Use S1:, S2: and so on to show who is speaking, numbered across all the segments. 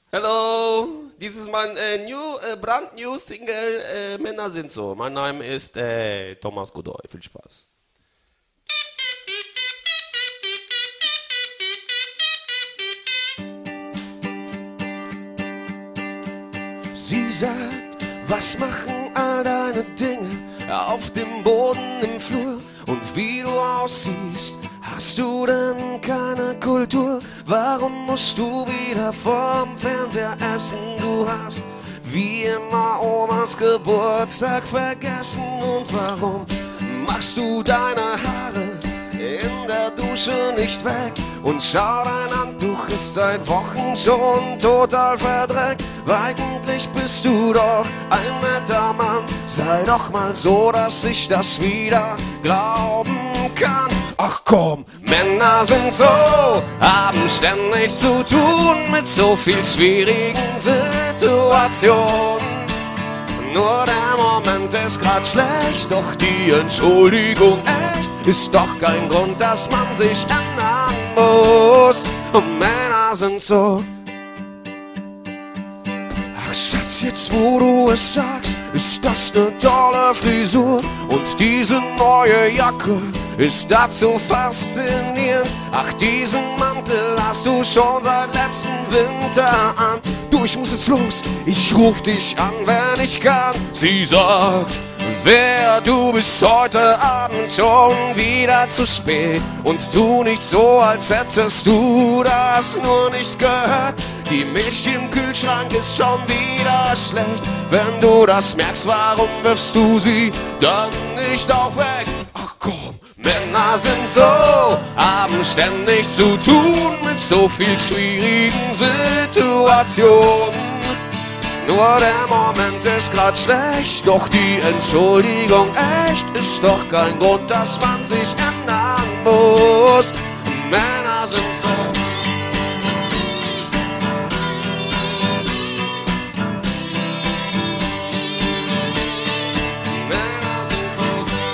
S1: Hello, this is mein brand new Single, Männer sind so. Mein Name ist Thomas Godoy. Viel Spaß. Sie sagt, was machen all deine Dinge auf dem Boden im Flur? Und wie du aussiehst, hast du denn keine Kultur? Warum musst du wieder vorm Fernseher essen? Du hast wie immer Omas Geburtstag vergessen. Und warum machst du deine Haare in der Dusche nicht weg? Und schau, dein Handtuch ist seit Wochen schon total verdreckt. Eigentlich bist du doch ein netter Mann. Sei doch mal so, dass ich das wieder glauben kann. Ach komm, Männer sind so, haben ständig zu tun mit so viel schwierigen Situationen. Nur der Moment ist grad schlecht, doch die Entschuldigung echt ist doch kein Grund, dass man sich ändern muss. Und Männer sind so. Ach Schatz, jetzt wo du es sagst, ist das ne tolle Frisur. Und diese neue Jacke ist dazu faszinierend. Ach, diesen Mantel hast du schon seit letzten Winter an. Du, ich muss jetzt los, ich ruf dich an, wenn ich kann. Sie sagt, wer du bist heute Abend schon wieder zu spät. Und tu nicht so, als hättest du das nur nicht gehört. Die Milch im Kühlschrank ist schon wieder schlecht. Wenn du das merkst, warum wirfst du sie dann nicht auch weg? Ach komm, Männer sind so, haben ständig zu tun mit so viel schwierigen Situationen. Nur der Moment ist grad schlecht, doch die Entschuldigung echt ist doch kein Grund, dass man sich ändern muss. Männer sind so. Männer sind so.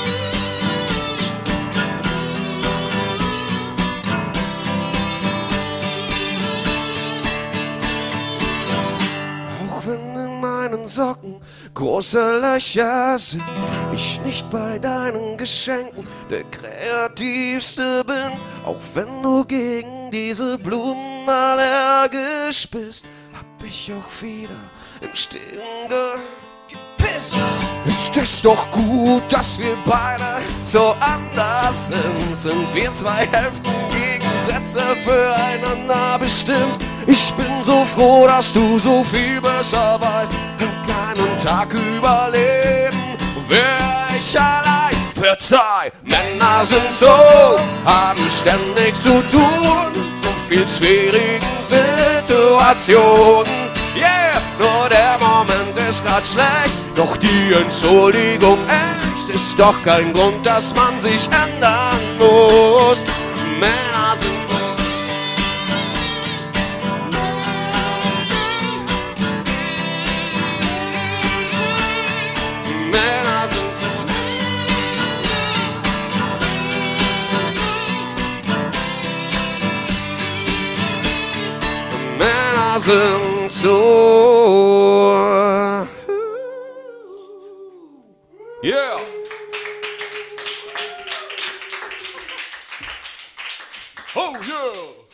S1: Auch wenn in meinen Socken große Löcher sind, ich nicht bei deinen Geschenken der Kreativste bin. Auch wenn du gegen diese Blumen allergisch bist, hab ich auch wieder im Stillen gepisst. Ist es doch gut, dass wir beide so anders sind. Sind wir zwei Hälften Gegensätze füreinander bestimmt. Ich bin so froh, dass du so viel besser weißt. Keinen Tag überleben, wär ich allein. Verzeih, Männer sind so, haben ständig zu tun, so viel schwierigen Situationen. Yeah, nur der Moment ist grad schlecht, doch die Entschuldigung echt ist doch kein Grund, dass man sich ändern muss. Männer sind so. Männer sind so. Männer sind so. Yeah. Oh yeah.